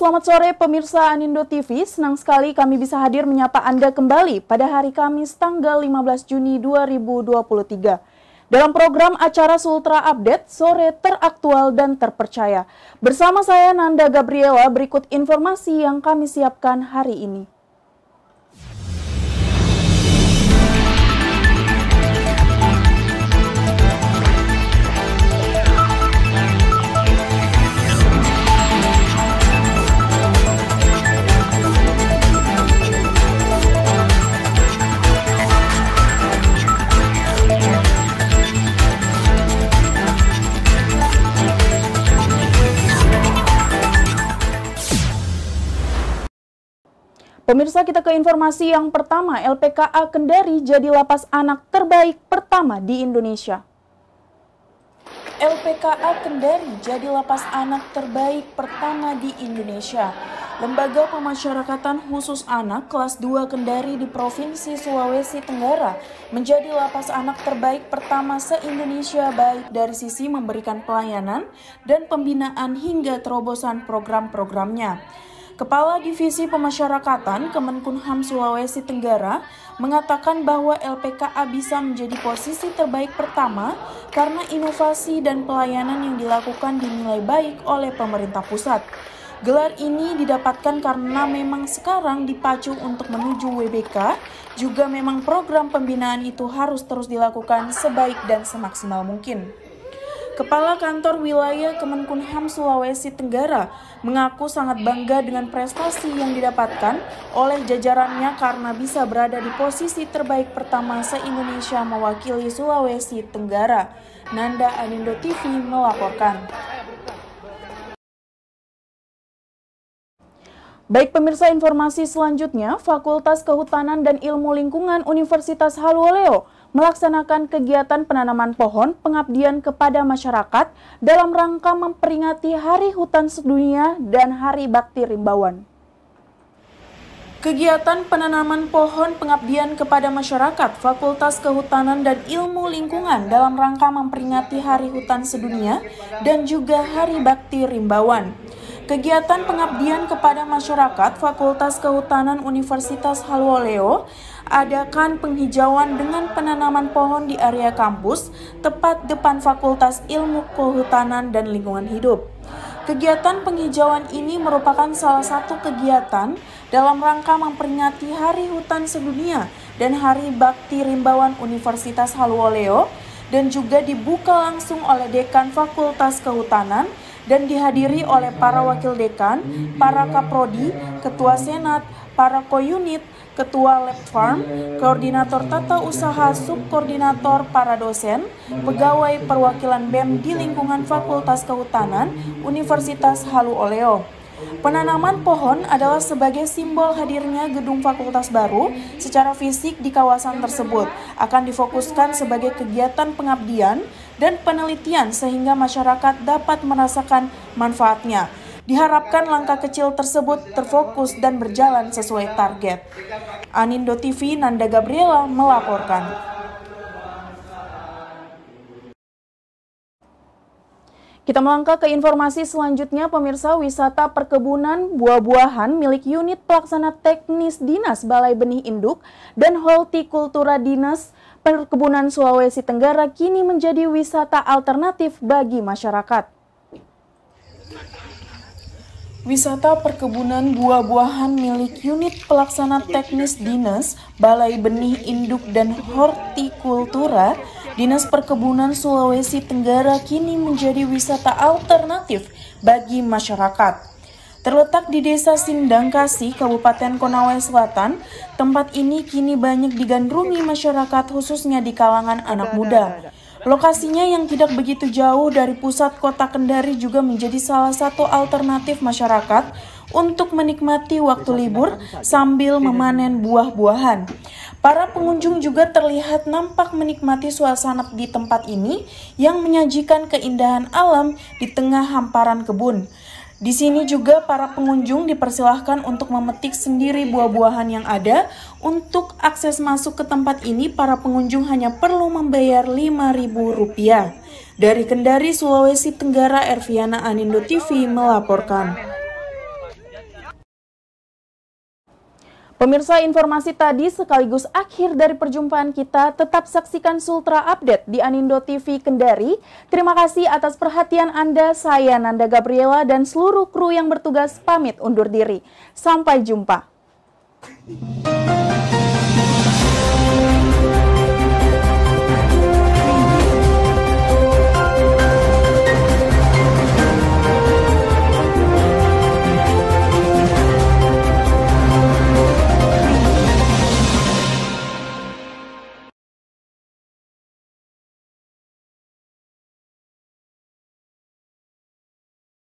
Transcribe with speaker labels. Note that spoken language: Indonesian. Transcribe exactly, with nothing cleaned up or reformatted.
Speaker 1: selamat sore pemirsa Anindo T V. Senang sekali kami bisa hadir menyapa Anda kembali pada hari Kamis tanggal lima belas Juni dua ribu dua puluh tiga. Dalam program acara Sultra Update, sore teraktual dan terpercaya. Bersama saya Nanda Gabriela, berikut informasi yang kami siapkan hari ini. Pemirsa, kita ke informasi yang pertama. L P K A Kendari jadi lapas anak terbaik pertama di Indonesia. L P K A Kendari jadi lapas anak terbaik pertama di Indonesia. Lembaga Pemasyarakatan Khusus Anak kelas dua Kendari di Provinsi Sulawesi Tenggara menjadi lapas anak terbaik pertama se-Indonesia, baik dari sisi memberikan pelayanan dan pembinaan hingga terobosan program-programnya. Kepala Divisi Pemasyarakatan Kemenkumham Sulawesi Tenggara mengatakan bahwa L P K A bisa menjadi posisi terbaik pertama karena inovasi dan pelayanan yang dilakukan dinilai baik oleh pemerintah pusat. Gelar ini didapatkan karena memang sekarang dipacu untuk menuju W B K, juga memang program pembinaan itu harus terus dilakukan sebaik dan semaksimal mungkin. Kepala Kantor Wilayah Kemenkumham Sulawesi Tenggara mengaku sangat bangga dengan prestasi yang didapatkan oleh jajarannya karena bisa berada di posisi terbaik pertama se-Indonesia mewakili Sulawesi Tenggara. Nanda Anindo T V melaporkan. Baik pemirsa, informasi selanjutnya, Fakultas Kehutanan dan Ilmu Lingkungan Universitas Haluoleo melaksanakan kegiatan penanaman pohon pengabdian kepada masyarakat dalam rangka memperingati Hari Hutan Sedunia dan Hari Bakti Rimbawan. Kegiatan penanaman pohon pengabdian kepada masyarakat Fakultas Kehutanan dan Ilmu Lingkungan dalam rangka memperingati Hari Hutan Sedunia dan juga Hari Bakti Rimbawan. Kegiatan pengabdian kepada masyarakat Fakultas Kehutanan Universitas Haluoleo adakan penghijauan dengan penanaman pohon di area kampus tepat depan Fakultas Ilmu Kehutanan dan Lingkungan Hidup. Kegiatan penghijauan ini merupakan salah satu kegiatan dalam rangka memperingati Hari Hutan Sedunia dan Hari Bakti Rimbawan Universitas Haluoleo dan juga dibuka langsung oleh Dekan Fakultas Kehutanan dan dihadiri oleh para wakil dekan, para kaprodi, ketua senat, para kounit, ketua lab farm, koordinator tata usaha, subkoordinator, para dosen, pegawai perwakilan B E M di lingkungan Fakultas Kehutanan Universitas Haluoleo. Penanaman pohon adalah sebagai simbol hadirnya gedung fakultas baru secara fisik di kawasan tersebut, akan difokuskan sebagai kegiatan pengabdian dan penelitian sehingga masyarakat dapat merasakan manfaatnya. Diharapkan langkah kecil tersebut terfokus dan berjalan sesuai target. Anindo T V, Nanda Gabriela melaporkan. Kita melangkah ke informasi selanjutnya, pemirsa. Wisata perkebunan buah-buahan milik unit pelaksana teknis Dinas Balai Benih Induk dan Hortikultura Dinas Perkebunan Sulawesi Tenggara kini menjadi wisata alternatif bagi masyarakat. Wisata perkebunan buah-buahan milik unit pelaksana teknis Dinas Balai Benih Induk dan Hortikultura Dinas Perkebunan Sulawesi Tenggara kini menjadi wisata alternatif bagi masyarakat. Terletak di Desa Sindangkasih, Kabupaten Konawe Selatan, tempat ini kini banyak digandrungi masyarakat khususnya di kalangan anak muda. Lokasinya yang tidak begitu jauh dari pusat kota Kendari juga menjadi salah satu alternatif masyarakat untuk menikmati waktu libur sambil memanen buah-buahan. Para pengunjung juga terlihat nampak menikmati suasana di tempat ini yang menyajikan keindahan alam di tengah hamparan kebun. Di sini juga para pengunjung dipersilahkan untuk memetik sendiri buah-buahan yang ada. Untuk akses masuk ke tempat ini, para pengunjung hanya perlu membayar lima ribu rupiah. Dari Kendari, Sulawesi Tenggara, Erviana Anindo T V melaporkan. Pemirsa, informasi tadi sekaligus akhir dari perjumpaan kita. Tetap saksikan Sultra Update di Anindo T V Kendari. Terima kasih atas perhatian Anda. Saya Nanda Gabriela dan seluruh kru yang bertugas pamit undur diri. Sampai jumpa.